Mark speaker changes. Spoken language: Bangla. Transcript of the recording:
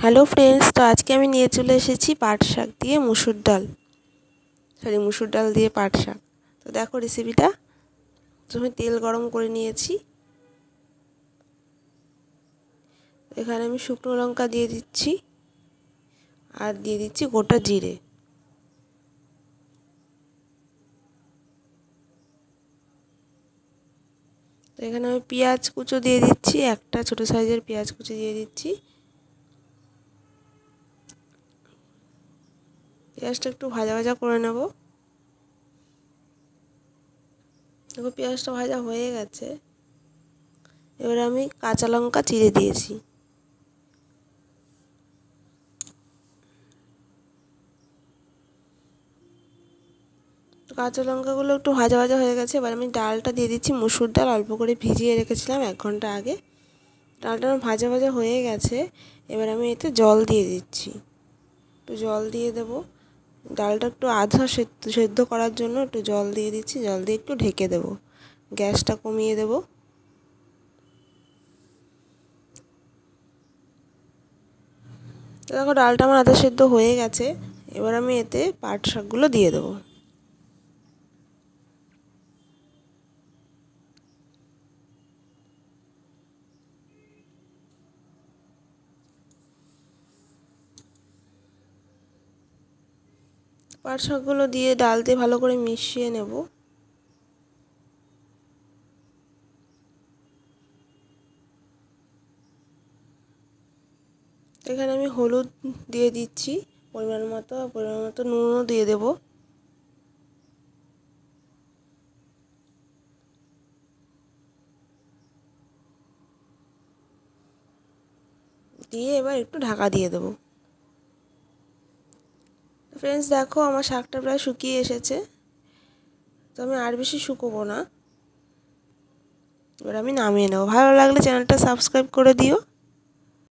Speaker 1: हेलो फ्रेंड्स, तो आज के আমি নিয়ে চলে এসেছি পাট শাক দিয়ে মুসুর ডাল মুসুর ডাল দিয়ে পাট শাক। তো দেখো রেসিপিটা। প্রথমে তেল গরম করে নিয়েছি। এখানে আমি শুকনো লঙ্কা দিয়ে দিচ্ছি আর দিয়ে দিচ্ছি গোটা জিরে। তো এখানে আমি পেঁয়াজ কুচো দিয়ে দিচ্ছি, একটা ছোট সাইজের পেঁয়াজ কুচি দিয়ে দিচ্ছি। পেঁয়াজটা একটু ভাজা ভাজা করে নেব। দেখো পেঁয়াজটা ভাজা হয়ে গেছে। এবারে আমি কাঁচা লঙ্কা চিড়ে দিয়েছি। তো কাঁচা লঙ্কাগুলো একটু ভাজা ভাজা হয়ে গেছে। এবার আমি ডালটা দিয়ে দিচ্ছি, মুসুর ডাল অল্প করে ভিজিয়ে রেখেছিলাম 1 ঘন্টা আগে। ডালটা আমার ভাজা ভাজা হয়ে গেছে। এবার আমি এতে জল দিয়ে দিচ্ছি, একটু জল দিয়ে দেব। ডালটা একটু আধা সেদ্ধ করার জন্য একটু জল দিয়ে দিচ্ছি। জল দিয়ে একটু ঢেকে দেব, গ্যাসটা কমিয়ে দেব। দেখো ডালটা আমার আধা সেদ্ধ হয়ে গেছে। এবার আমি এতে পাট শাকগুলো দিয়ে দেবো। পাট শাকগুলো দিয়ে ডাল দিয়ে ভালো করে মিশিয়ে নেব। এখানে আমি হলুদ দিয়ে দিচ্ছি পরিমাণ মতো নুনও দিয়ে দেব। দিয়ে এবার একটু ঢাকা দিয়ে দেব। ফ্রেন্ডস দেখো আমার শাকটা প্রায় শুকিয়ে এসেছে। তো আমি আর বেশি শুকোবো না। এবার আমি নামিয়ে নেব। ভালো লাগলে চ্যানেলটা সাবস্ক্রাইব করে দিও।